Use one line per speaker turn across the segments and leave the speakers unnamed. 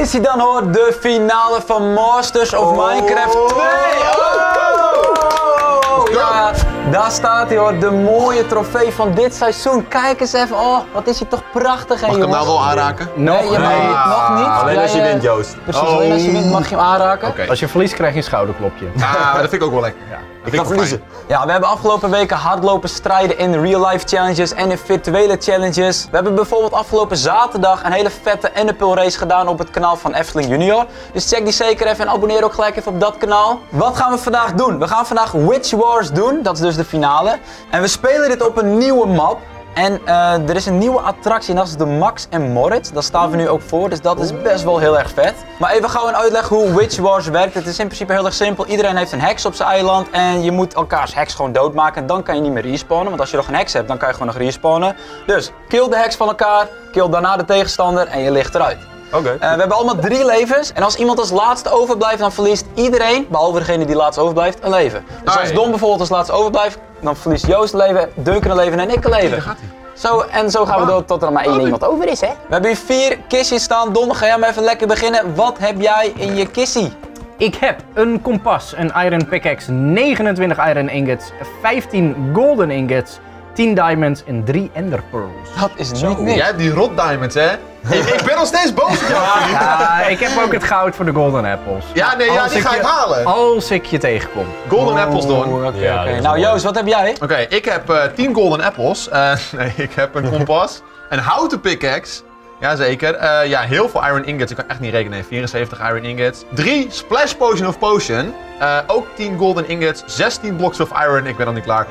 is hij dan hoor, de finale van Masters of Minecraft 2! Ja, daar staat hij hoor, de mooie trofee van dit seizoen. Kijk eens even, oh, wat is hij toch prachtig hè
Mag ik hem
jongens.
nou wel aanraken?
Nee, je nog niet.
Alleen als je wint, Joost.
Precies, alleen als je wint mag je hem aanraken.
Oké.
Als je verliest krijg je een schouderklopje.
Ah, dat vind ik ook wel lekker. Ja.
Ik ga verliezen.
Ja, we hebben afgelopen weken hardlopen strijden in real-life challenges en in virtuele challenges. We hebben bijvoorbeeld afgelopen zaterdag een hele vette Enderpearl race gedaan op het kanaal van Efteling Junior. Dus check die zeker even en abonneer ook gelijk even op dat kanaal. Wat gaan we vandaag doen? We gaan vandaag Witch Wars doen, dat is dus de finale. En we spelen dit op een nieuwe map. En er is een nieuwe attractie en dat is de Max en Moritz. Daar staan we nu ook voor, dus dat is best wel heel erg vet. Maar even gauw een uitleg hoe Witch Wars werkt. Het is in principe heel erg simpel. Iedereen heeft een heks op zijn eiland en je moet elkaars heks gewoon doodmaken. Dan kan je niet meer respawnen, want als je nog een heks hebt, dan kan je gewoon nog respawnen. Dus kill de heks van elkaar, kill daarna de tegenstander en je ligt eruit.
Oké.
We hebben allemaal 3 levens en als iemand als laatste overblijft, dan verliest iedereen, behalve degene die laatst overblijft, een leven. Dus als Don bijvoorbeeld als laatste overblijft, dan verliest Joost een leven, Duncan een leven en ik een leven.
Daar gaat hij.
Zo gaan we door tot er maar 1 iemand over is, hè? We hebben hier 4 kistjes staan. Don, ga jij maar even lekker beginnen. Wat heb jij in je kissie?
Ik heb een kompas, een iron pickaxe, 29 iron ingots, 15 golden ingots, 10 diamonds en 3 ender pearls.
Dat is niet niks.
Jij hebt die rot diamonds, hè? Ik ben nog steeds boos op jou, vriend.
Ja, ik heb ook het goud voor de golden apples.
Ja, nee, ja,
Als
die
ik
ga ik
je-
halen.
Als ik je tegenkom.
Golden apples, Don.
Oké.
Ja, dat is
Nou
wel
Joost, wat heb jij?
Oké, ik heb 10 golden apples. Nee, ik heb een kompas, een houten pickaxe. Jazeker. Ja, heel veel iron ingots. Ik kan echt niet rekenen. Nee, 74 iron ingots. 3 splash potion of potion. Ook 10 golden ingots. 16 blocks of iron. Ik ben nog niet klaar.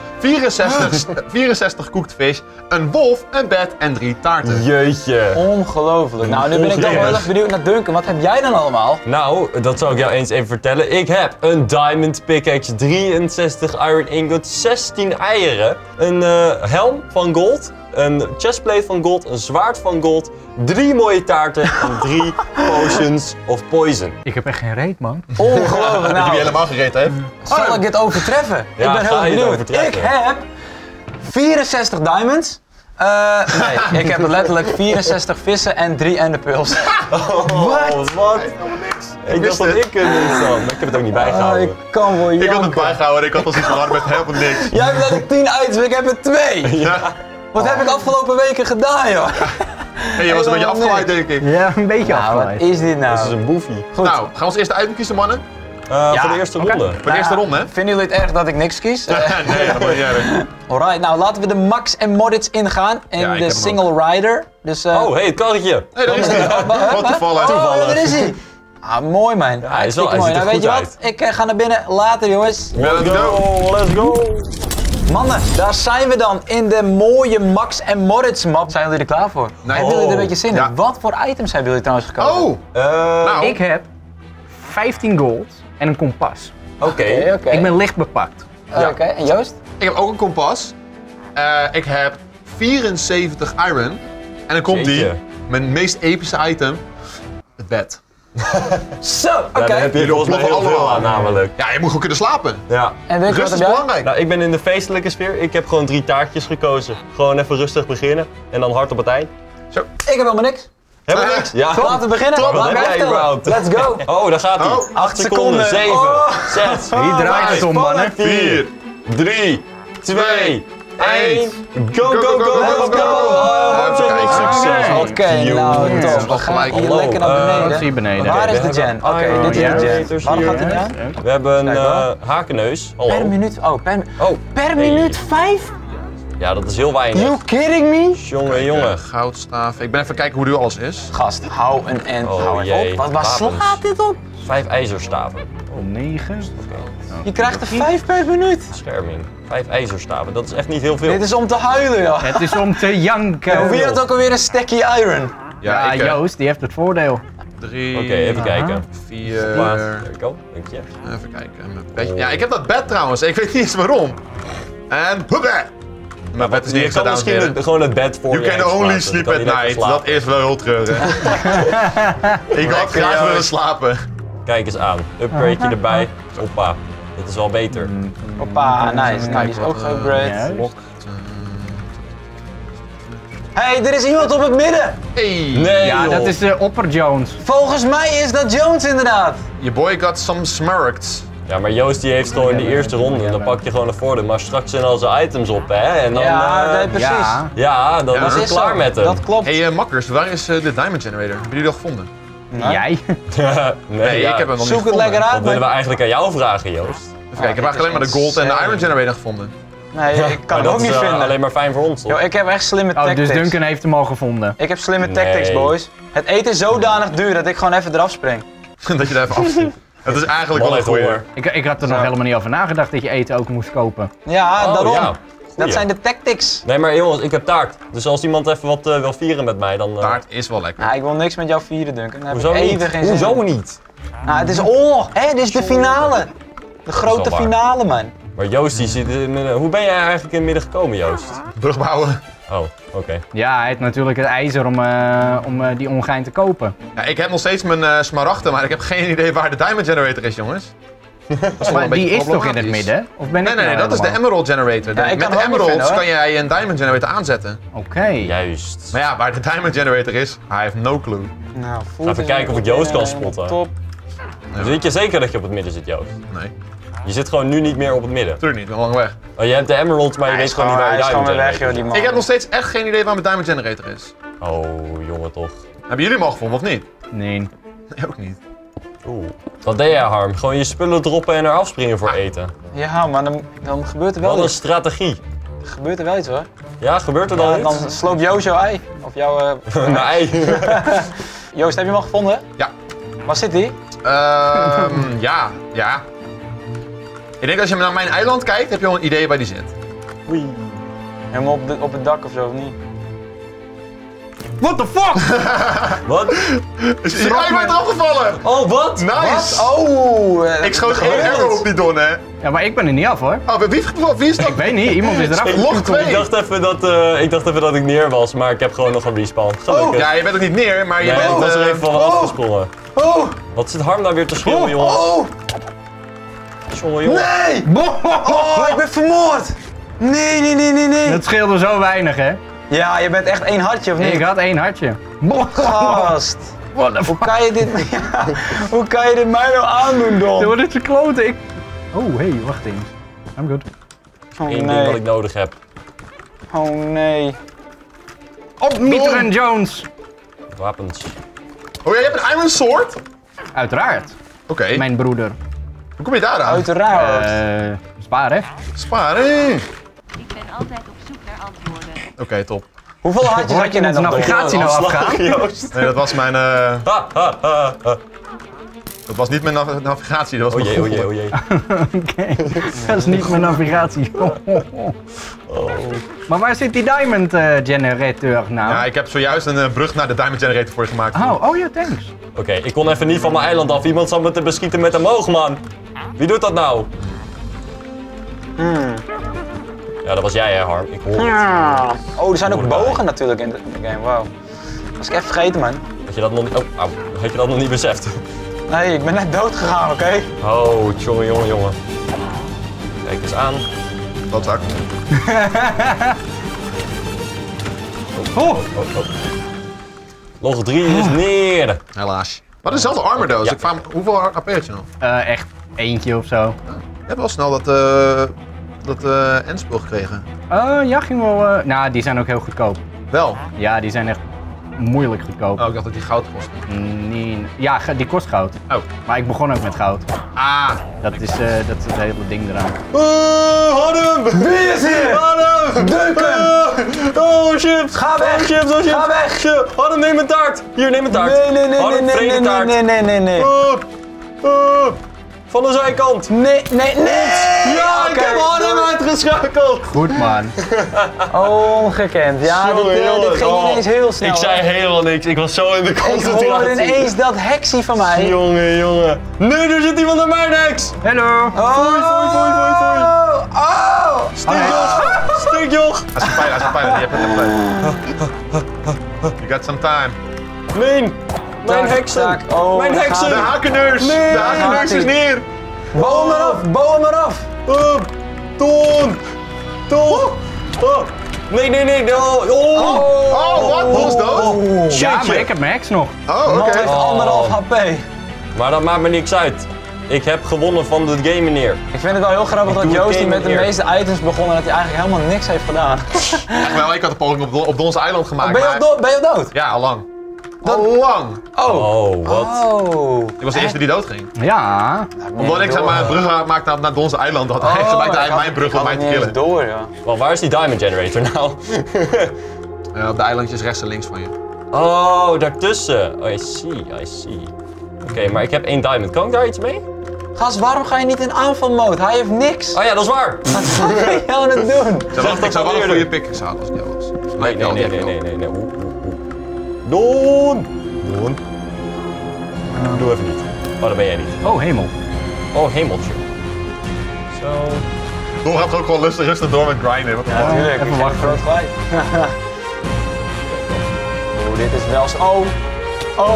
64 cooked fish. Een wolf, een bed en 3 taarten.
Jeetje.
Ongelooflijk. Nou, nu ben ik toch wel heel erg benieuwd naar Duncan. Wat heb jij dan allemaal?
Nou, dat zal ik jou eens even vertellen. Ik heb een diamond pickaxe, 63 iron ingots, 16 eieren, een helm van gold, een chestplate van gold, een zwaard van gold, 3 mooie taarten en 3 potions of poison.
Ik heb echt geen reet, man.
Ongelooflijk.
Dat je
Nou,
die helemaal gegeten heeft.
zal ik dit overtreffen?
Ja,
ik ben heel
ga je het
benieuwd.
overtreffen?
Ik heb 64 diamonds. Nee, ik heb letterlijk 64 vissen en 3 enderpearls.
Wat? Ik dacht dat ik het niet had, maar ik heb het ook niet bijgehouden.
Ik kan wel
Ik had het
janken.
bijgehouden. Ik had al zoiets van met helemaal niks.
Jij hebt letterlijk 10 items, ik heb er 2.
Ja.
Wat heb ik afgelopen weken gedaan, joh?
Hey, je was een beetje afgeleid, denk ik.
Ja, een beetje
Nou, wat
afgeleid.
is dit nou?
Dat is een boefie.
Goed.
Nou, gaan we ons eerste item kiezen, mannen?
Voor de eerste ronde.
Voor de eerste ronde, hè?
Vinden jullie het erg dat ik niks kies?
Nee, helemaal niet erg.
Alright, nou laten we de Max en Moritz ingaan in
Ja, ik
de
heb hem
single rider. Dus,
Oh, hey, het karretje.
Nee, dat is niet. Wat toevallig.
Oh, daar is hij. Ah, mooi man.
hij is wel- hij
mooi.
ziet er
Nou, weet je
goed
wat? Ik ga naar binnen. Later jongens.
Let's go.
Let's go.
Mannen, daar zijn we dan in de mooie Max en Moritz map. Zijn jullie er klaar voor?
Nee.
Hebben jullie er een beetje zin in?
Ja.
Wat voor items hebben jullie trouwens gekozen?
Oh, nou.
Ik heb 15 gold en een kompas.
Oké.
Ik ben licht bepakt.
Oké, en Joost?
Ik heb ook een kompas. Ik heb 74 iron. En dan komt die,
Jeetje.
mijn meest epische item, het bed.
Zo,
Ja,
oké.
daar heb je
Jullie
volgens mij heel
ontploffen
veel aan
allemaal.
namelijk.
Ja, je moet gewoon kunnen slapen.
Ja.
En Duncan, wat
Rust
heb
is
jij?
belangrijk.
Nou, ik ben in de feestelijke sfeer. Ik heb gewoon 3 taartjes gekozen. Gewoon even rustig beginnen en dan hard op het eind.
Zo.
Ik heb helemaal niks.
Hebben we niks? Ja.
Laten we beginnen.
Wat
Laat
heb
mij
jij
vertellen.
überhaupt?
Let's go.
Oh, daar gaat hij.
Oh,
8 seconden.
seconden.
7,
Oh.
6,
Wie draait het om, mannen?
4, 3, 2, 1. Go, go, go,
go,
let's
go.
go.
Even kijken.
Succes.
Oké, nou top. We gaan
gelijk.
hier
Hallo,
lekker naar
Wat
beneden.
zie je beneden?
Waar is
we
de gen?
hebben
Oké,
iron
dit is de gen.
generators
Waarom
hier.
gaat hij niet aan?
We hebben een
Kijk hoor.
hakenneus.
Per
Hallo.
minuut? Oh,
Oh,
per
hey.
minuut 5?
Ja, dat is heel weinig.
You kidding me?
Jongen, jongen.
Goudstaaf. Ik ben even kijken hoe nu alles is.
Gast, hou een end.
Oh,
Hou even
jee.
op. Waar
Wapens.
slaat dit op?
5 ijzerstaven.
9.
Je krijgt er 5 per minuut.
Bescherming. 5 ijzerstaven. Dat is echt niet heel veel.
Dit is om te huilen, joh.
Het is om te janken.
Wie had ook alweer een stekkie iron?
Ja,
ik,
Joost, die heeft het voordeel.
3,
Oké, even kijken.
4,
There we go. Dank je.
even kijken. Mijn bedje. Ja, ik heb dat bed trouwens. Ik weet niet eens waarom. En hoepé. Mijn bed is niet
Je
echt
kan
dames en
misschien
heren.
gewoon het bed voor
You
je
can
heen
only
plaatsen.
sleep
Dan
at
kan je lekker
night.
slapen.
Dat is wel heel treurig. Ik had graag willen
Joost.
slapen.
Kijk eens aan. Upgradeje erbij. Hoppa. Dat is wel beter.
Hoppa, nice. Nou, die is ook
Ja.
geupgrade. Hey, er is iemand op het midden.
Hey.
Nee,
Ja,
joh.
dat is Opper Jones.
Volgens mij is dat Jones inderdaad.
Your boy got some smirks.
Ja, maar Joost die heeft gewoon in de eerste ronde en dan pak je gewoon een voordeel. Maar straks zijn al zijn items op, hè? En dan,
Ja, nee, precies.
Ja,
dan
Ja,
is
dat
het
is
klaar
zo.
met hem.
Dat klopt.
Hey makkers, waar is de Diamond Generator? Hebben jullie dat gevonden?
jij?
Nee,
ja.
ik heb hem nog niet
Zoek het
gevonden.
lekker
Dat
uit,
willen we
man.
eigenlijk aan jou vragen, Joost.
Even kijken, ik heb eigenlijk alleen maar de Gold en de Iron Generator gevonden.
Nee, ik kan
Maar
hem
dat
ook
is
niet vinden.
alleen maar fijn voor ons, toch?
Yo, ik heb echt slimme
Oh,
tactics.
dus Duncan heeft hem al gevonden.
Ik heb slimme
Nee.
tactics, boys. Het eten is zodanig duur dat ik gewoon even eraf spring.
Dat je daar even afziet. Dat is eigenlijk
Man
wel een
heeft
goeie.
honger.
Ik had er nog helemaal niet over nagedacht dat je eten ook moest kopen.
Ja,
Oh,
daarom.
ja.
Dat
Goeie.
zijn de tactics.
Nee, maar jongens, ik heb taart. Dus als iemand even wat wil vieren met mij, dan...
Taart is wel lekker.
Nou, ik wil niks met jou vieren, Duncan. Daar heb
Hoezo
ik
niet?
even geen zin
Hoezo
in.
niet?
Nou, het is oorlog, hè? Dit is de finale. De grote
waar.
finale, man.
Maar Joost, die zit hoe ben jij eigenlijk in het midden gekomen, Joost?
Brug bouwen.
Oh, oké.
Ja, hij heeft natuurlijk het ijzer om die ongein te kopen.
Ja, ik heb nog steeds mijn smaragden, maar ik heb geen idee waar de Diamond Generator is, jongens. Dat is wel
Maar
een beetje
die is toch in het
problematisch.
midden? Of ben ik
Nee,
nou
dat is de
helemaal-
Emerald Generator.
Ja, ik
Met
kan
de
het ook niet
Emeralds
vinden, hoor.
kan jij een Diamond Generator aanzetten.
Oké.
Juist.
Maar ja, waar de Diamond Generator is, I have no clue.
Nou,
Ga even kijken of ik Joost kan spotten.
Top.
Weet je zeker dat je op het midden zit, Joost?
Nee,
Je zit gewoon nu niet meer op het midden.
natuurlijk niet, ik ben lang weg.
Oh, je hebt de Emeralds, maar je weet gewoon niet waar
Hij
je
is gewoon
Diamond
weer weg, joh,
Generator
die
is.
man.
Ik heb nog steeds echt geen idee waar mijn Diamond Generator is.
Oh, jongen toch.
Hebben jullie hem al gevonden of niet?
Nee.
Nee, ook niet.
Oeh. Wat deed jij, Harm? Gewoon je spullen droppen en eraf springen voor eten.
Ja, maar dan gebeurt er wel
Wat een
iets.
strategie.
Gebeurt er wel iets, hoor.
Ja, gebeurt er dan
Ja,
iets?
dan sloopt Joost jouw ei. Of jouw...
Nee.
Joost, heb je hem al gevonden?
Ja.
Waar zit hij?
Ja. Ik denk als je naar mijn eiland kijkt, heb je al een idee waar die zit.
Helemaal op het dak of zo, of niet?
What the fuck?
Wat?
Is die ei bent eraf gevallen?
Oh, wat?
Nice!
Oh!
Ik schoot één arrow op die don, hè?
Ja, maar ik ben er niet af hoor.
Oh, wie is dat?
Ik weet niet, iemand is eraf.
Log 2!
Ik dacht even dat ik neer was, maar ik heb gewoon nog een respawn. Gelukkig.
Ja, je bent er niet neer, maar je
Nee, ik
bent...
was er even van afgesprongen.
Oh!
Wat zit Harm nou weer te schreeuwen, jongens?
Oh!
Jongen, jongen.
Nee! Oh, ik ben vermoord! Nee.
Dat scheelde zo weinig hè.
Ja, je bent echt één hartje, of niet?
Ik had één hartje.
Gast!
What the
Hoe
fuck?
kan je dit... Ja, hoe kan je dit mij nou aandoen, Don?
Door dit kloten. Ik... Oh, hey, wacht eens. I'm good.
Oh
Eén ding wat ik
nee.
nodig heb.
Oh nee.
Op Meter en Jones.
Wapens.
Oh, jij hebt een Iron Sword?
Uiteraard.
Oké,
Mijn broeder.
hoe kom je daar aan?
Uiteraard.
Spaar hè.
Sparen.
Ik ben altijd op zoek naar antwoorden.
Oké, top.
Hoeveel hartjes had je net
onze
nog? Don?
navigatie nou afgaan?
Joost.
Nee, dat was mijn...
Ha, ha, ha, ha.
Dat was niet mijn navigatie, dat was
Oh
mijn
jee, oh
Google.
jee, oh jee.
Oké. Dat is niet mijn navigatie.
Oh.
Maar waar zit die Diamond Generator nou?
Ja, ik heb zojuist een brug naar de Diamond Generator voor je gemaakt.
Oh ja, thanks.
Oké, ik kon even niet van mijn eiland af. Iemand zat me te beschieten met een moog, man. Wie doet dat nou? Ja, dat was jij, hè, Harm. Ik hoor het.
Ja. Oh, er zijn ook
Hoor erbij.
bogen natuurlijk in de game. Wauw. Dat was ik even vergeten, man.
Had je dat nog niet... Oh, au. Had je dat nog niet beseft?
Nee, ik ben net dood gegaan, oké?
Oh, jongen. Kijk eens aan.
Wat zak.
Oh. Log 3 is neer.
Helaas. Maar dezelfde armor doos.
Ja.
Ik vraag me, hoeveel AP heb je nog?
Echt eentje of zo.
Je hebt wel snel dat endspul gekregen.
Ja, ging wel. Nou, die zijn ook heel goedkoop.
Wel.
Ja, die zijn echt moeilijk goedkoop.
Oh, ik dacht dat die goud kost.
Nee, ja, die kost goud.
Oh.
Maar ik begon ook met goud.
Ah.
Dat is het hele ding eraan.
Harm!
Wie is hier?
Harm!
Duncan!
Oh, chips!
Ga weg!
Oh, chips, oh, chips!
Ga weg!
Chips. Harm, neem een taart! Hier, neem een taart! Harm, vreet een taart!
Nee.
Van de zijkant!
Nee.
Ja, ik
Oké,
heb Harm
sorry.
uitgeschakeld!
Goed man.
Ongekend. Ja, dit ging
Oh,
ineens heel snel.
Ik zei helemaal niks, ik was zo in de
Ik hoorde
concentratie.
ineens dat heksie van mij.
Jongen. Nee, er zit iemand aan mijn heks!
Hallo.
Foei.
Oh!
Stikjoch!
Hij is een pijler. Je hebt het tijd. You got some time.
Nee! Mijn
Tak,
heksen!
tak. Oh,
Mijn
daar
heksen!
De hakenneus!
Nee.
De hakenneus is neer!
Bouw hem eraf!
Toon! Oh. Nee.
Oh, wat? Bos dood?
Ja, maar ik heb mijn ex nog.
Oh,
Man
oké.
heeft 1,5 HP.
Maar dat maakt me niks uit. Ik heb gewonnen van de game, meneer.
Ik vind het wel heel grappig dat
doe
Joost
het
die met de
game
meeste items begon en dat hij eigenlijk helemaal niks heeft gedaan.
Echt wel, ik had een poging op Dons Eiland gemaakt.
Ben je
maar-
al dood?
Ja, al lang. Al lang.
Oh, wat?
Oh.
Ik was de eerste die doodging.
Ja.
Omdat ik zeg maar een brug maakte naar Dons Eiland, had hij gelijk mijn brug om mij te killen.
door, ja.
Wel, waar is die diamond generator nou?
Op de eilandjes rechts en links van je.
Oh, daartussen. Oh, I see. Oké, maar ik heb 1 diamond. Kan ik daar iets mee?
Gast, waarom ga je niet in aanvalmode? Hij heeft niks.
Oh ja, dat is waar.
Wat ben je aan het doen?
Ik zou wel een
eerder.
goede pickaxe halen als ik jou was.
Nee. Doen. Doe even niet. Oh, dat ben jij niet.
Oh, hemel.
Oh, hemeltje. Zo.
Don gaat ook gewoon rustig door met grinden. Wat
Ja, natuurlijk.
even
Ik geef
wachten.
groot gelijk. Oeh, dit is wel zo. Oh.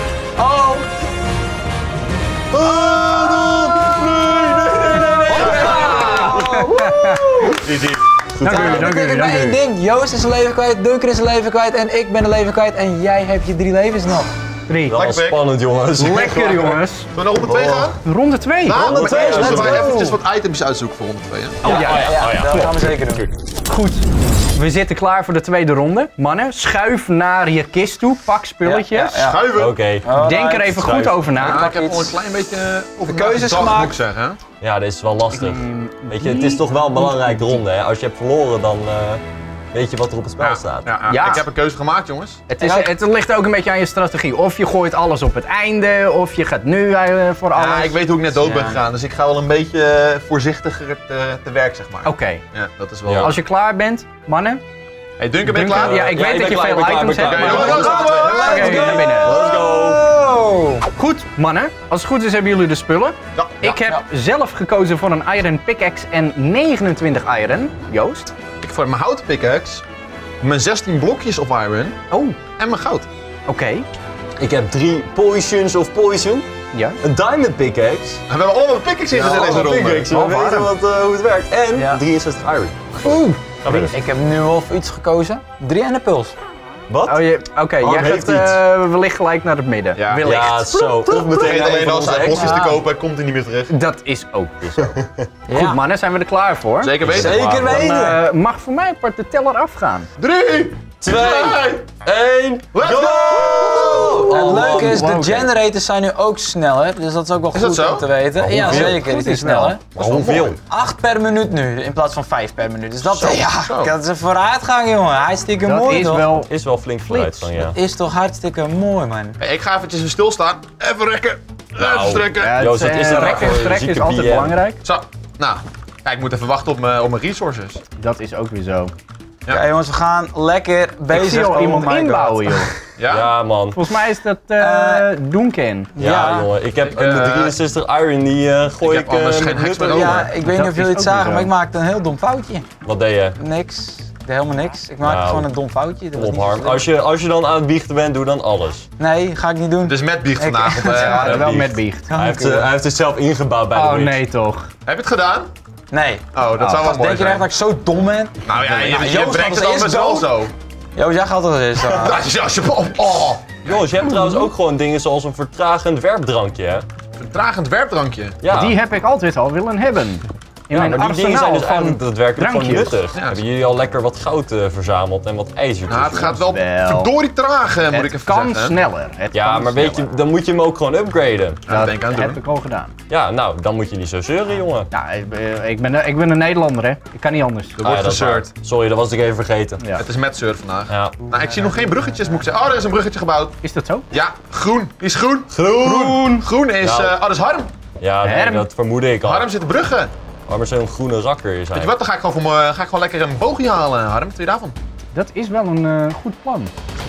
Dank u, dank
Ik
u,
ben
dank
één
u.
ding. Joost is een leven kwijt, Duncan is een leven kwijt en ik ben een leven kwijt en jij hebt je 3 levens nog.
3.
Dat was
Lekker,
spannend, jongens.
Lekker jongens.
Zullen we naar ronde 2 gaan?
Ronde 2.
Ronde 2.
let's
Zullen wij
go.
eventjes wat items uitzoeken voor ronde 2?
Oh ja.
Dat gaan we zeker doen.
Goed. We zitten klaar voor de tweede ronde. Mannen, schuif naar je kist toe. Pak spulletjes.
Ja.
Schuiven.
Oké.
Denk er even
Schuif.
goed over na.
Ja, ik heb al een klein beetje over
keuzes
nagedacht,
gemaakt.
moet ik zeggen.
Ja, dit is wel lastig. Weet je, het is toch wel een belangrijke ronde, hè? Als je hebt verloren, dan weet je wat er op het spel staat.
Ja.
Ik heb een keuze gemaakt, jongens.
Het ligt ook een beetje aan je strategie. Of je gooit alles op het einde, of je gaat nu voor alles.
Ja, ik weet hoe ik net dood ben gegaan, dus ik ga wel een beetje voorzichtiger te werk, zeg maar.
Oké.
Ja, dat is wel...
Ja.
Als je klaar bent, mannen.
Hey, Duncan, ben je
Duncan,
klaar?
ja, ik weet
ik
dat
ben
je
klaar,
veel
ik ben
items
klaar,
hebt.
ik ben
maar-
klaar.
Oké, naar binnen.
Let's go!
Oh.
Goed, mannen. Als het goed is hebben jullie de spullen.
Ja.
Ik heb zelf gekozen voor een iron pickaxe en 29 iron. Joost.
Ik voor mijn houten pickaxe, mijn 16 blokjes of iron
Oh,
en mijn goud.
oké.
Ik heb 3 potions of poison,
Ja.
een diamond pickaxe.
En we hebben allemaal pickaxe ingezet in deze ronde.
We
Oh,
weten hoe het werkt. En
Ja.
63 iron.
Oeh.
Ga verder.
Ik heb nu wel voor iets gekozen. 3 en de puls.
Wat?
Oh, oké,
Arm
jij
heeft
gaat wellicht gelijk naar het midden.
Ja.
Wellicht.
Ja, zo. Of meteen
Vergeet
naar
alleen
een van
als
onze
hij
ex.
bosjes te
Ja.
kopen, komt hij niet meer terug.
Dat is ook weer zo.
Ja.
Goed, mannen, zijn we er klaar voor?
Zeker weten.
Zeker
Dan
weten.
mag voor mij part de teller afgaan.
3,
2, 1,
let's
go!
go!
Het leuke is, de
wow, oké.
generators zijn nu ook sneller, dus dat is ook wel
dat
goed
zo?
om te weten. Ja,
hoeveel?
zeker. Die is sneller.
Maar hoeveel?
8 per minuut nu, in plaats van 5 per minuut. Dus dat,
Zo.
dat is een vooruitgang, jongen. Hartstikke
Dat
mooi,
is
toch?
wel...
Is wel flink vooruitgang, ja.
Is toch hartstikke mooi, man.
Hey, ik ga eventjes stilstaan. Even rekken. Even
Nou.
strekken.
Ja,
Joost, wat is er nou
rekken en
voor
strekken is
zieke
altijd
BM?
belangrijk.
Zo, nou. Ja, ik moet even wachten op mijn resources.
Dat is ook weer zo.
Ja.
Ja, jongens, we gaan lekker bezig.
Ik zie al
Oh
iemand
my
inbouwen,
God.
joh.
Ja?
Ja, man.
Volgens mij is dat Duncan.
Ja,
Ja.
jongen. Ik heb
Ik,
een 63 iron, die gooi
ik
ik
heb anders geen
met
heks
nutten
meer
over.
over.
Ja, ik weet niet of
is
jullie het
ook weer
zagen,
zo.
maar ik maakte een heel dom foutje.
Wat deed je?
Niks. Ik deed helemaal niks. Ik maakte
Nou,
gewoon een dom foutje. Dat was
Op
niet zo
Harm.
slim.
Als je dan aan het biechten bent, doe dan alles.
Nee, ga ik niet doen.
Dus met biecht vandaag. Op,
Ja, wel
biecht.
met biecht.
Hij heeft het zelf ingebouwd bij de
Oh
Witch.
nee toch.
Heb je het gedaan?
Nee.
Oh, dat zou wel mooi
Denk je echt
zijn.
dat ik zo dom ben?
Nou ja, je
Joost
brengt
was
het anders
eerst
wel
dood.
zo.
Joost, jij gaat er eens.
Als je... Oh,
Jongens, je hebt trouwens ook gewoon dingen zoals een vertragend werpdrankje, hè?
een tragend werpdrankje.
Ja.
Die heb ik altijd al willen hebben. In
Ja,
mijn
maar die dingen zijn
arsenaal
dus
van
eigenlijk daadwerkelijk gewoon
drankjes.
nuttig.
Ja.
Hebben jullie al lekker wat goud verzameld en wat ijzer?
Nou, het gaat wel
Wel.
verdorie traag, moet ik
Het
even
kan
zeggen.
sneller. Het
Ja,
kan
maar weet je,
sneller.
dan moet je hem ook gewoon upgraden.
Ja, dat denk ik aan het
heb
doen.
ik al gedaan.
Ja, nou, dan moet je niet zo zeuren, jongen.
Ja, ik ben een Nederlander, hè. Ik kan niet anders.
Er
Ah,
wordt
ja, dat is waar.
gezeurd.
Sorry, dat was ik even vergeten.
Ja.
Het is met surf vandaag.
Ja.
Nou, ik zie nog geen bruggetjes, moet ik zeggen. Oh, er is een bruggetje gebouwd.
Is dat zo?
Ja, groen. Die is groen.
Groen!
Groen is...
Nou.
dat is Harm.
Ja, nee,
Herm.
dat vermoedde ik al.
Harm zit de bruggen.
Maar zo'n groene rakker is hij.
Weet je wat, dan ga ik gewoon lekker een boogje halen, Harm. Wat vind je daarvan?
Dat is wel een goed plan.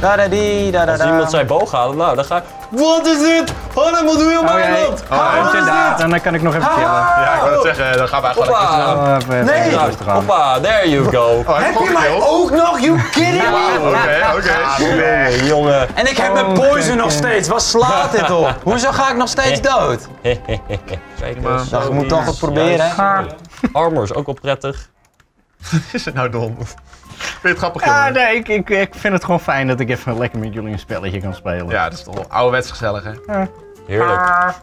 Als iemand zijn boog halen, nou, dan ga ik... Wat is dit? Harm, wat doe je op mijn land?
Oh, zit daar. Dan kan ik nog even chillen.
Ja, ik wil het zeggen. Dan gaan we gewoon lekker snel.
Hoppa!
Even
Nou,
rustig aan.
hoppa, there you go.
Oh, heb je mij
Ook nog, you kidding me?
Oké.
Jongen.
En ik heb mijn poison nog steeds. Wat slaat dit op? Hoezo ga ik nog steeds dood?
Kijk
maar.
eens,
Nou, je
zo
moet toch
is
het proberen,
juist.
hè?
Armor is ook wel prettig.
Is het nou dom? je het grappig,
Ja,
jongen?
nee, ik vind het gewoon fijn dat ik even lekker met jullie een spelletje kan spelen.
Ja, dat is toch wel ouderwets gezellig, hè?
Heerlijk.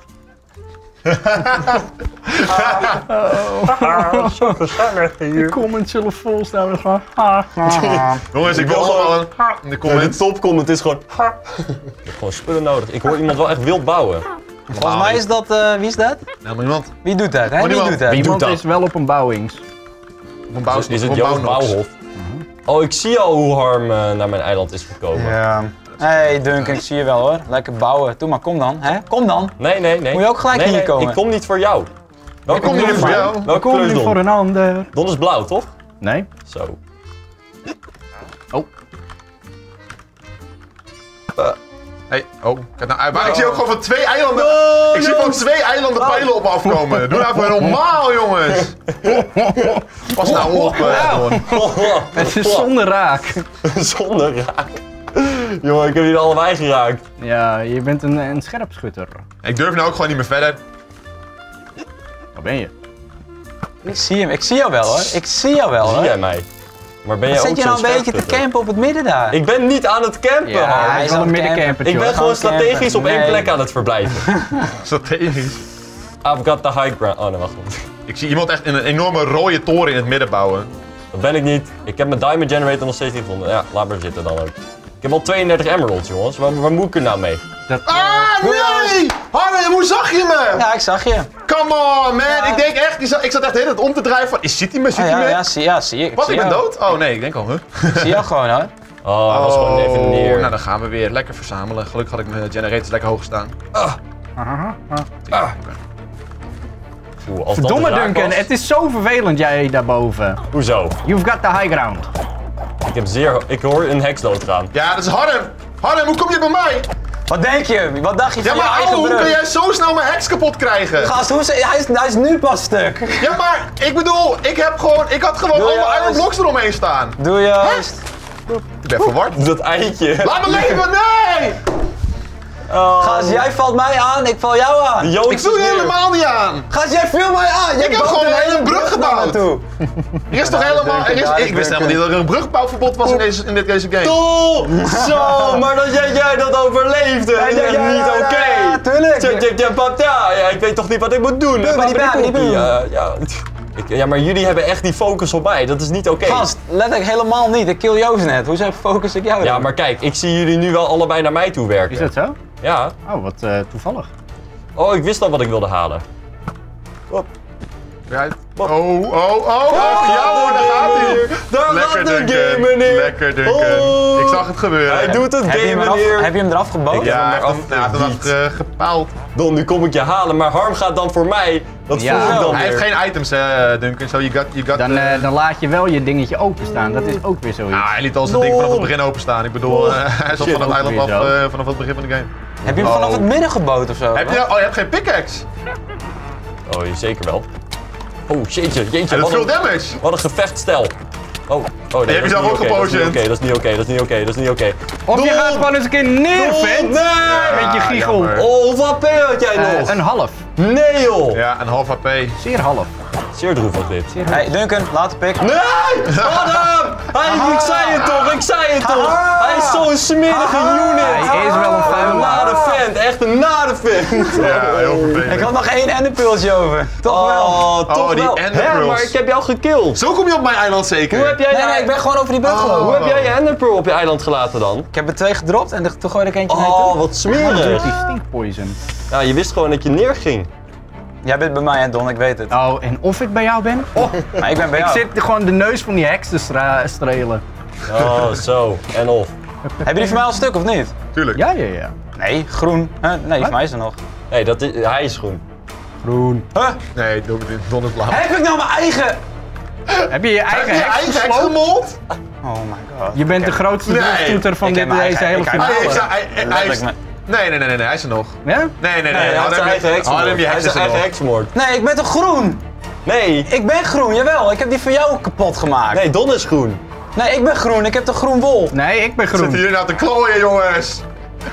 Zo gezellig
De
hier.
comments zullen vol staan met gewoon...
Jongens, ik wil
wil
allemaal een in de
De
comments.
topcomment is gewoon... Ik heb gewoon spullen nodig. Ik hoor iemand wel echt wild bouwen.
Volgens mij is dat, wie is dat?
Helemaal niemand.
Wie doet dat, hè?
Oh,
Wie
niemand.
doet dat?
Iemand
dat?
is wel op een bouwings.
Op een bouw,
Is het
op een
Joost
bouwnox.
Bouwhof? Oh, ik zie al hoe Harm naar mijn eiland is gekomen.
Ja. Hey Duncan, ik zie je wel hoor. Lekker bouwen. Doe maar, kom dan. Hè? Kom dan.
Nee.
Moet je ook gelijk hier komen?
Ik kom niet voor jou. Welke
kom niet
kleur is
voor
Don?
jou.
Welke
Kom
kleur is
nu voor
Don?
een ander.
Don is blauw, toch?
Nee?
Zo.
Hey, oh, kijk nou, maar ik zie ook gewoon van 2 eilanden. Ik zie van 2 eilanden pijlen op me afkomen. Doe nou even normaal, jongens. Pas nou op, Don.
Het is zonder raak.
Zonder raak. Jongen, ik heb jullie allebei geraakt.
Ja, je bent een scherpschutter.
Ik durf nou ook gewoon niet meer verder.
Waar ben je?
Ik zie hem. Ik zie jou wel hoor. Ik zie jou wel
Zie
hoor.
jij mij? Maar ben jij
Zit
ook
je
zo'n
nou een beetje te
scherpschutter?
campen op het midden daar?
Ik ben niet aan het campen,
Ja,
Harm.
hij
hij
is
is
wel
aan
een
het
middencampertje.
Ik ben
gaan
gewoon
campen.
strategisch op één
Nee.
plek aan het verblijven.
Strategisch.
I've got the high ground. Oh nee, wacht.
Ik zie iemand echt in een enorme rode toren in het midden bouwen.
Dat ben ik niet. Ik heb mijn diamond generator nog steeds niet gevonden. Ja, laat maar zitten dan ook. Ik heb al 32 emeralds, jongens. Waar moet ik er nou mee?
Ah, nee! Harm, hoe zag je me?
Ja, ik zag je.
Come on, man. Ik denk echt, ik zat echt de hele tijd om te draaien van, ziet hij me, ziet
Ah,
hij me?
ja, zie je.
Wat,
zie
ik ben
jou.
dood? Oh nee, ik denk al, huh?
Ik zie jou gewoon hoor.
Oh, dat was gewoon even neer.
Nou, dan gaan we weer lekker verzamelen. Gelukkig had ik mijn generators lekker hoog staan.
Oeh, als dat
Verdomme
raak
Duncan,
was-
het is zo vervelend jij daarboven.
Hoezo?
You've got the high ground.
Ik hoor een heks doodgaan.
Ja, dat is Harm. Harm, hoe kom je bij mij?
Wat denk je? Wat dacht je
Ja,
van je
maar
eigen
hoe
brug?
kun jij zo snel mijn heks kapot krijgen?
Gast, hij is nu pas stuk.
Ja, maar ik bedoel, ik had gewoon
Doe
allemaal
juist.
iron blocks eromheen staan.
Doe juist.
Ik ben verward.
Dat eitje.
Laat me leven, nee!
Gast, jij valt mij aan, ik val jou aan.
Joost
Ik doe
is
je
neer.
helemaal niet aan.
Gast, jij viel mij aan. Jij
Ik heb
bouwt
gewoon
een
een hele brug
naar
gebouwd.
me toe.
Er is toch helemaal...
Duncan,
ik wist helemaal niet dat er een brugbouwverbod was in deze game.
Tol! Zo, maar dat jij dat overleefde. Dat is echt niet oké.
Ja, tuurlijk.
Ja, ik weet toch niet wat ik moet doen. Ja, maar jullie hebben echt die focus op mij. Dat is niet oké.
Gast, letterlijk helemaal niet. Ik kill Joost net. Hoezo focus ik jou
Ja,
dan?
maar kijk, ik zie jullie nu wel allebei naar mij toe werken.
Is dat zo?
Ja.
Oh, wat toevallig.
Oh, ik wist al wat ik wilde halen.
Ja, oh. Ja hoor, daar gaat hij.
Daar
Lekker
gaat de
Duncan.
game, meneer.
Lekker Duncan.
Oh.
Ik zag het gebeuren.
Hij doet het
Heb je,
game,
hem
meneer.
heb je hem eraf gebogen?
Ik-
Ja, hij heeft
hem
hem
afgewiet.
gepaald.
Don, nu kom ik je halen, maar Harm gaat dan voor mij. Dat
Ja.
voel ik dan
Hij heeft
weer.
geen items, Duncan. So you got
Dan laat je wel je dingetje openstaan. Dat is ook weer zoiets.
Nou, hij liet al zijn ding vanaf het begin openstaan. Ik bedoel, hij zat
Shit,
van het eiland
ook weer
af
zo.
vanaf het begin van de game.
Heb je hem vanaf
Oh.
het midden geboot of zo?
Heb je, je hebt geen pickaxe.
Oh, zeker wel. Oh, jeetje,
Hij doet
wat
veel
een,
damage.
wat een gevechtstijl. Oh, nee,
heb je zelf ook gepotioned.
Oké, dat is niet oké, dat is niet oké, dat is niet oké.
Of je gaat gewoon eens een keer neer, vent.
Nee!
Met je giegel.
jammer.
Oh, hoeveel HP had jij nog?
Een half.
Nee joh!
Ja, een half HP.
Zeer half.
Zeer droevig dit.
Hey, Duncan, laat de pik.
Nee! Adam! Ik zei het toch, ik zei het toch! Hij is zo'n smerige unit!
Hij is wel een
Een
vuil.
nare vent, echt een nare vent!
Ja, heel vervelend.
Ik had nog 1 enderpultje over. Toch wel.
Oh, toch
die
wel.
ender
Hè,
pearls.
maar ik heb jou gekilld.
Zo kom je op mijn eiland zeker.
Hoe heb jij
Nee, ik ben gewoon over die brug gelopen.
Hoe heb jij je ender pearl op je eiland gelaten dan?
Ik heb er 2 gedropt en toen gooide ik eentje naar je
Oh,
toe.
wat smerig.
Dirty stink poison.
Ja, je wist gewoon dat je neerging.
Jij bent bij mij hè Don, ik weet het.
Oh, en of ik bij jou ben? Oh,
Maar ik ben bij
ik
jou.
zit gewoon de neus van die heks te strelen.
Oh, zo. En of.
Heb je die voor mij al een stuk of niet?
Tuurlijk.
Ja, ja, ja.
Nee, groen. Huh? Nee, voor mij is er nog.
Nee, hij is groen.
Groen.
Huh?
Nee, Don is blauw.
Heb ik nou mijn eigen?
Heb je je
Heb
eigen
je
heks
eigen heks
gesloopt?
gemold?
Oh my god.
Je bent de grootste
Nee.
droeftoeter van
Ik heb
deze
mijn eigen-
hele
ik heb
Ah,
mijn
finale.
eigen-
hij is...
Letterlijk
Nee, hij is er nog.
Ja?
Nee.
Hij heeft zijn eigen heksenmoord.
Harm, je
Hij
heks
heeft
is
zijn
er
eigen
nog.
heksenmoord.
Nee, ik ben toch groen?
Nee.
Ik ben groen, jawel. Ik heb die voor jou kapot gemaakt.
Nee, Don is groen.
Nee, ik ben groen. Ik heb toch groen wol.
Nee, ik ben
Zit
groen.
hier nou te klooien, jongens.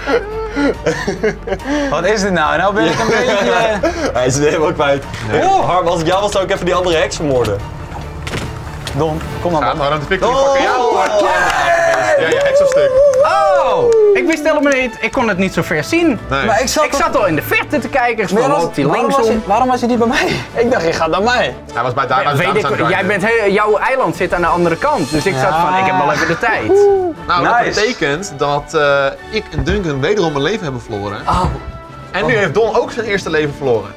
Wat is dit nou? Nou ben ik een beetje...
Hij is het helemaal kwijt. Oh, Harm, als ik jou was, zou ik even die andere heks vermoorden.
Don, kom dan.
Ga
Don.
maar aan de victory pakken. Ja hoor! Ja, je extra stuk.
Oh! Ik wist helemaal niet. Ik kon het niet zo ver zien.
Nee.
Maar
Ik zat al in de verte te kijken. Ik loopt hij linksom.
Waarom was je niet bij mij? Ik dacht, je gaat naar mij.
Hij was bij daar aan
Weet
het
ik, jij bent jouw eiland zit aan de andere kant. Dus ik zat van, ik heb wel even de tijd.
Nou, dat
Nice.
betekent dat ik en Duncan wederom mijn leven hebben verloren.
Oh.
En nu heeft Don ook zijn eerste leven verloren.